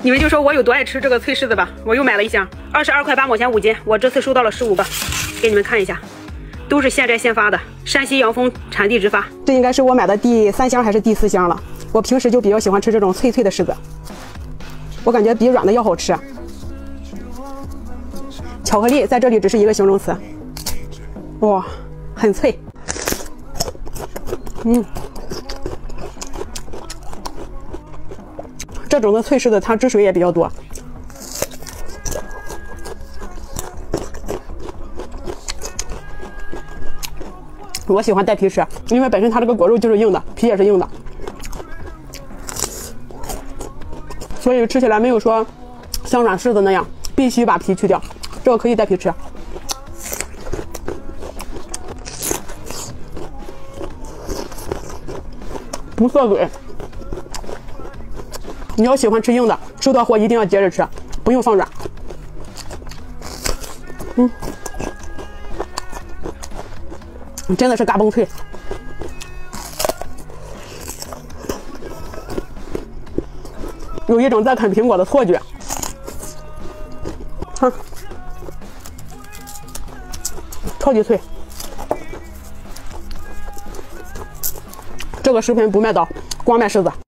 你们就说我有多爱吃这个脆柿子吧，我又买了一箱，22块8毛钱5斤，我这次收到了15个，给你们看一下，都是现摘现发的，山西阳丰产地直发。这应该是我买的第3箱还是第4箱了。我平时就比较喜欢吃这种脆脆的柿子，我感觉比软的要好吃。巧克力在这里只是一个形容词，哇，很脆。这种的脆柿子它汁水也比较多。我喜欢带皮吃，因为本身它这个果肉就是硬的，皮也是硬的，所以吃起来没有说像软柿子那样必须把皮去掉，这个可以带皮吃。不涩嘴。你要喜欢吃硬的，收到货一定要接着吃，不用放软。真的是嘎嘣脆。有一种在啃苹果的错觉。超级脆。这个视频不卖刀，光卖柿子。